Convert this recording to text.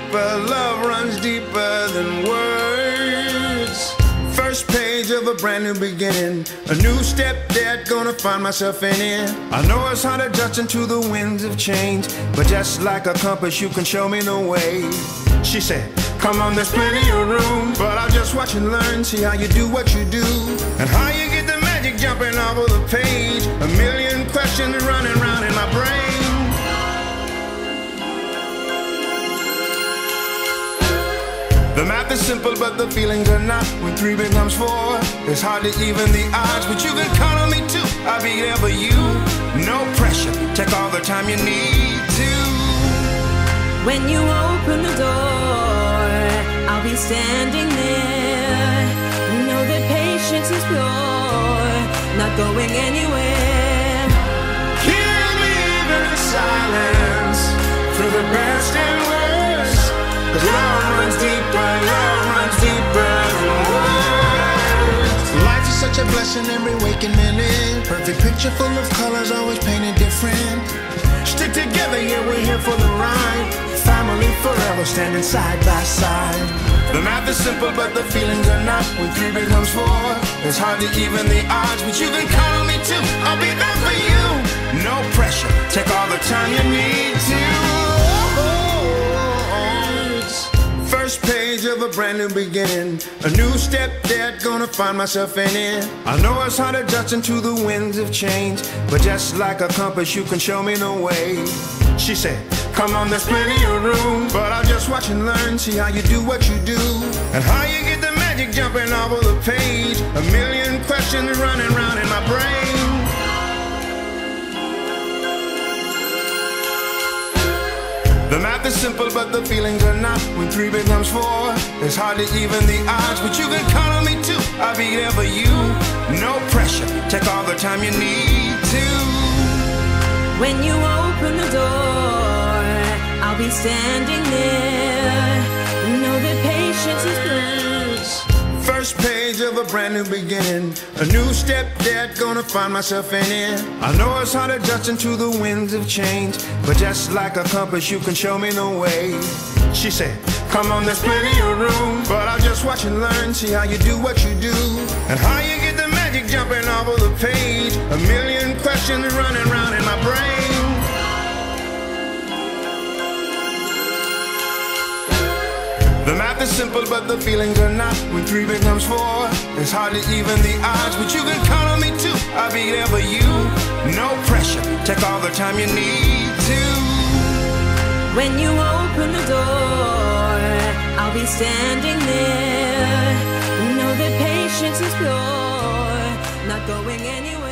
deeper, love runs deeper than words. First page of a brand new beginning, a new step that gonna find myself in it. I know it's hard adjusting to the winds of change, but just like a compass, you can show me the way. She said, come on, there's plenty of room, but I'll just watch and learn, see how you do what you do, and how you get the magic jumping over the page. A million questions running round in my brain. The math is simple, but the feelings are not. When 3 becomes 4, it's hard to even the odds, but you can count on me too. I'll be there for you, no pressure. Take all the time you need to. When you open the door, I'll be standing there. Know that patience is pure, not going anywhere. Hear me even in silence, through the best and worst. 'Cause love runs deeper than words. Life is such a blessing every waking minute. Perfect picture full of colors, always painted different. Stick together, yeah, we're here for the ride. Family forever, standing side by side. The math is simple, but the feelings are not. When 3 becomes 4, it's hard to even the odds, but you can count on me too. I'll be there for you, no pressure. Take all the time you need to. First page of a brand new beginning, a new step that gonna find myself in it. I know it's hard adjusting to the winds of change, but just like a compass, you can show me the way. She said, come on, there's plenty of room, but I'll just watch and learn, see how you do what you do, and how you get the magic jumping over the page. A million questions running round in my brain. The math is simple, but the feelings are not. When 3 becomes 4, it's hard to even the odds, but you can count on me too. I'll be there for you, no pressure. Take all the time you need to. When you open the door, I'll be standing there. Know that patience is good. First page of a brand new beginning, a new step that gonna find myself in it. I know it's hard adjusting to the winds of change, but just like a compass, you can show me the way. She said, come on, there's plenty of room, but I'll just watch and learn, see how you do what you do, and how you get the magic jumping over the page. A million questions running round in my brain. The math is simple, but the feelings are not. When 3 becomes 4, it's hard to even the odds, but you can count on me too. I'll be there for you, no pressure. Take all the time you need to. When you open the door, I'll be standing there. Know that patience is pure, not going anywhere.